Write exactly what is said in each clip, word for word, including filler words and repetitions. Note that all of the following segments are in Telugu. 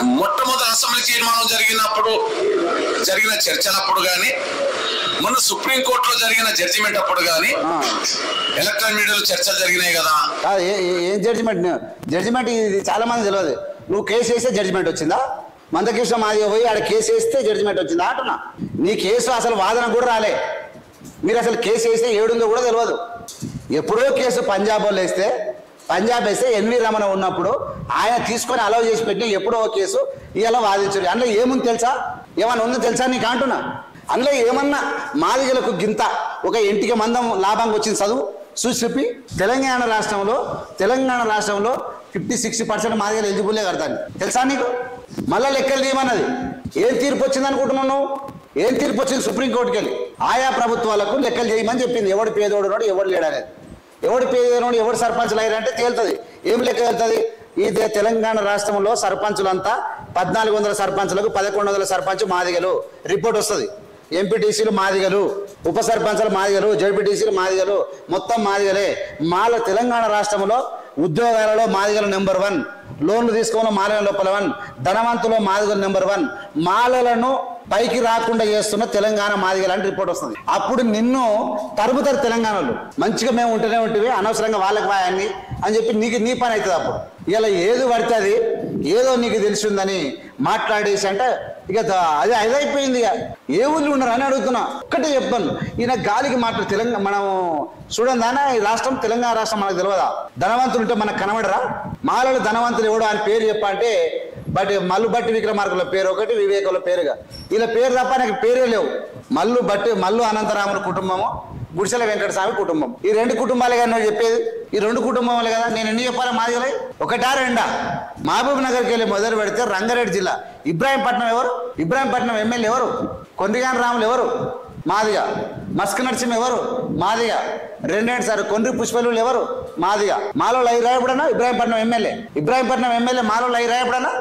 మొట్టమొదటి అసెంబ్లీ తీర్మానం జరిగినప్పుడు జరిగిన చర్చలప్పుడు కానీ మొన్న సుప్రీంకోర్టులో జరిగిన జడ్జిమెంట్ అప్పుడు కానీ ఎలక్ట్రానిక్ మీడియాలో చర్చలు జరిగినాయి కదా. ఏం జడ్జిమెంట్? జడ్జిమెంట్ ఇది చాలా మంది తెలియదు. నువ్వు కేసు వేస్తే జడ్జిమెంట్ వచ్చిందా? మందకృష్ణ మాదిగ పోయి ఆడ కేసు వేస్తే జడ్జిమెంట్ వచ్చిందా అంటున్నా. నీ కేసు అసలు వాదన కూడా రాలే. మీరు అసలు కేసు వేస్తే ఏడుందో కూడా తెలియదు. ఎప్పుడో కేసు పంజాబ్ వాళ్ళు వేస్తే పంజాబ్ వేస్తే ఎన్వి రమణ ఉన్నప్పుడు ఆయన తీసుకొని అలౌ చేసి పెట్టిన ఎప్పుడో కేసు ఇలా వాదించారు. అందులో ఏముంది తెలుసా? ఏమన్నా ఉందో తెలుసా నీకు అంటున్నా. అందులో ఏమన్నా మాదిగలకు గింత ఒక ఇంటికి మందం లాభంగా వచ్చింది చదువు చూసి తెలంగాణ రాష్ట్రంలో తెలంగాణ రాష్ట్రంలో ఫిఫ్టీ సిక్స్టీ పర్సెంట్ మాదిగలు ఎలిజిబుల్లే కడతాను తెలుసా నీకు? మళ్ళా లెక్కలు తీయమన్నది. ఏం తీర్పు వచ్చింది అనుకుంటున్నావు నువ్వు? ఏం తీర్పు వచ్చింది? సుప్రీంకోర్టుకి వెళ్ళి ఆయా ప్రభుత్వాలకు లెక్కలు చేయమని చెప్పింది. ఎవడు పేదోడు నాడు ఎవడు లేడనేది. ఎవడు పేదోడు ఎవడు సర్పంచులు అయ్యారంటే తేలుతుంది. ఏం లెక్క వెళ్తుంది? ఇదే తెలంగాణ రాష్ట్రంలో సర్పంచులంతా పద్నాలుగు వందల సర్పంచులకు పదకొండు వందల సర్పంచ్ మాదిగలు రిపోర్ట్ వస్తుంది. ఎంపీటీసీలు మాదిగలు, ఉప సర్పంచులు మాదిగలు, జడ్పీటీసీలు మాదిగలు, మొత్తం మాదిగలే. మాల తెలంగాణ రాష్ట్రంలో ఉద్యోగాలలో మాదిగలు నెంబర్ వన్, లోన్లు తీసుకోవడం మాలల లోపల వన్, ధనవంతులో మాదిగలు నెంబర్ వన్. మాలలను పైకి రాకుండా చేస్తున్న తెలంగాణ మాదిగలు అని రిపోర్ట్ వస్తుంది. అప్పుడు నిన్ను తరుపుతారు తెలంగాణలో. మంచిగా మేము ఉంటూనే ఉంటుంది, అనవసరంగా వాళ్ళకి వాయన్ని అని చెప్పి నీకు నీ పని అవుతుంది. అప్పుడు ఇలా ఏది పడుతుంది ఏదో నీకు తెలిసిందని మాట్లాడేసి అంటే ఇక అది అదైపోయింది. ఏ ఊళ్ళు ఉన్నారు అని అడుగుతున్నా. ఒక్కటే చెప్పాను, ఈయన గాలికి మాట్లాడు. తెలంగాణ మనం చూడండి దానా ఈ రాష్ట్రం తెలంగాణ రాష్ట్రం మనకు తెలియదా? ధనవంతులు ఉంటే మనకు కనబడరా? మాలలు ధనవంతులు ఎవడో అని పేరు చెప్పంటే బట్ మల్లు బట్టి విక్రమార్కుల పేరు ఒకటి, వివేకుల పేరుగా ఇలా పేరు తప్ప నాకు పేరే లేవు. మల్లు బట్టి మల్లు అనంతరాముల కుటుంబము, గుడిసెల వెంకటస్వామి కుటుంబం, ఈ రెండు కుటుంబాలే కదా నువ్వు చెప్పేది. ఈ రెండు కుటుంబాలే కదా. నేను ఎన్ని చెప్పాలా మాదిగలై? ఒకటా రెండా? మహబూబ్ నగర్కి వెళ్ళి మొదలు పెడితే రంగారెడ్డి జిల్లా ఇబ్రాహీంపట్నం ఎవరు? ఇబ్రాహీంపట్నం ఎమ్మెల్యే ఎవరు? కొండ్రిగాని రాములు ఎవరు? మాదిగా. మస్క్ నరసింహ ఎవరు? మాదిగా. రెండేంటి సార్ కొండ్రి పుష్పలు ఎవరు? మాదిగా. మాలో లై రాయపడనా? ఇబ్రాహీంపట్నం ఎమ్మెల్యే. ఇబ్రాహీంపట్నం ఎమ్మెల్యే మాలో లై రాయపడనా?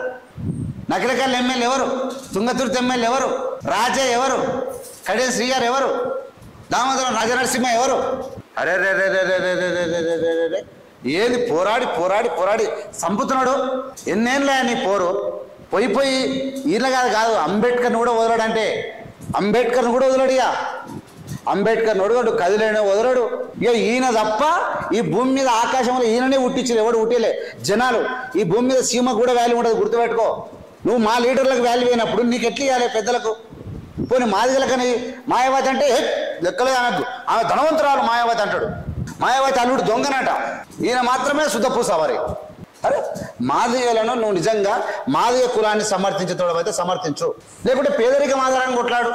నకిలకల్ ఎమ్మెల్యే ఎవరు? తుంగతుర్తి ఎమ్మెల్యే ఎవరు? రాజే ఎవరు? కడియం శ్రీగారు ఎవరు? దామోదరం రాజనరసింహ ఎవరు? అరే రే రే రే రే రే రే రే రే రే రే ఏది పోరాడి పోరాడి పోరాడి చంపుతున్నాడు. ఎన్నేళ్ళే నీ పోరు? పోయి పోయి ఈయన కాదు కాదు అంబేద్కర్ని కూడా వదలడంటే అంబేద్కర్ని కూడా వదలడు. ఇక అంబేద్కర్ని వదలడు, కదిలేని వదలడు. ఇక ఈయన తప్ప ఈ భూమి మీద ఆకాశంలో ఈయననే ఉట్టించరు. ఎవడు ఉట్టిలే జనాలు. ఈ భూమి మీద సీమ కూడా వాల్యూ ఉండదు, గుర్తుపెట్టుకో. నువ్వు మా లీడర్లకు వాల్యూ అయినప్పుడు నీకు ఎట్లా ఇవ్వాలి పెద్దలకు? పోనీ మాదిగలకని మాయావతి అంటే లెక్కలే అనద్దు. ఆమె ధనవంతురాలు మాయావతి అంటాడు. మాయావతి అల్లుడు దొంగనట. ఈయన మాత్రమే శుద్ధపూసవారి. అరే మాదిగలను నువ్వు నిజంగా మాదిగ కులాన్ని సమర్థించేతోడమైతే సమర్థించు, లేకుంటే పేదరికం ఆధారంగా కొట్లాడు.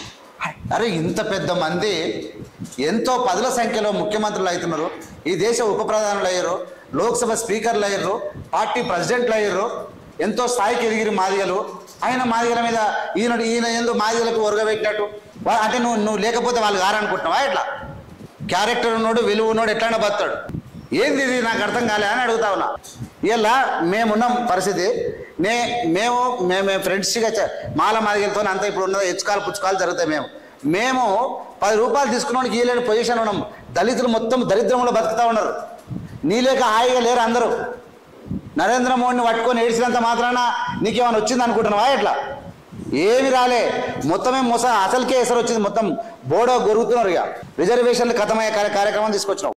అరే ఇంత పెద్ద మంది ఎంతో పదుల సంఖ్యలో ముఖ్యమంత్రులు అవుతున్నారు, ఈ దేశ ఉప ప్రధానులు అయ్యారు, లోక్సభ స్పీకర్లు అయ్యారు, పార్టీ ప్రెసిడెంట్లు అయ్యారు, ఎంతో స్థాయికి ఎదిగిరి మాదిగలు. ఆయన మాదిగల మీద ఈయన ఈయన ఎందుకు మాదిగలకు ఒరగబెట్టినట్టు? అంటే నువ్వు నువ్వు లేకపోతే వాళ్ళు గారనుకుంటున్నావా? ఎట్లా క్యారెక్టర్ ఉన్నాడు, విలువ ఉన్నాడు, ఎట్లయినా బతాడు. ఏంది ఇది నాకు అర్థం కాలే అని అడుగుతా ఉన్నా. ఇలా మేమున్నాం పరిస్థితి. నే మేము మేము ఫ్రెండ్స్గా మాల మాదిగలతో అంతా ఇప్పుడు ఉన్నది హెచ్చుకాలు పుచ్చుకాలు జరుగుతాయి. మేము మేము పది రూపాయలు తీసుకున్నానికి ఈ లేని పొజిషన్ ఉన్నాం. దళితులు మొత్తం దరిద్రంలో బతుకుతూ ఉన్నారు. నీలేక హాయిగా లేరు అందరూ. నరేంద్ర మోడీని పట్టుకొని ఏడ్చినంత మాత్రాన నీకేమైనా వచ్చింది అనుకుంటున్నావా? ఎట్లా ఏమి రాలే. మొత్తమే మోస అసలుకే ఎసరు వచ్చింది. మొత్తం బోడో గొరుగుతున్నారు. ఇక రిజర్వేషన్లు ఖతమయ్యే కార్యక్రమం తీసుకొచ్చినావు.